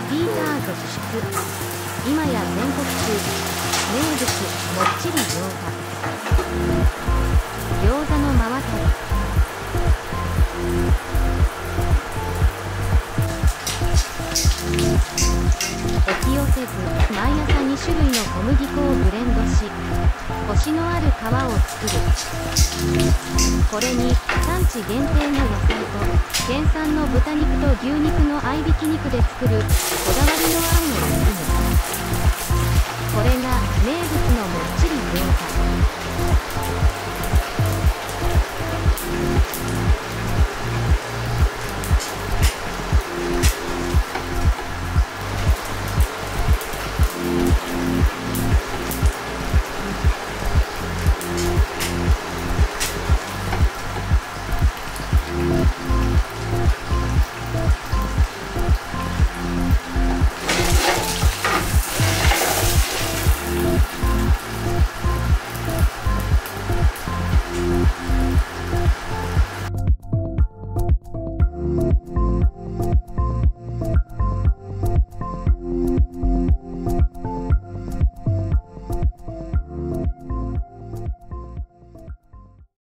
ピーター続出。今や全国中。名物もっちり餃子。餃子の馬渡り。お気寄せず、毎朝2種類の小麦粉をブレンドし、コシのある皮を作る。これに産地限定の野菜と県産の豚肉と牛肉の合いびき肉で作るこだわりのあんを包む。これが名物のもっちり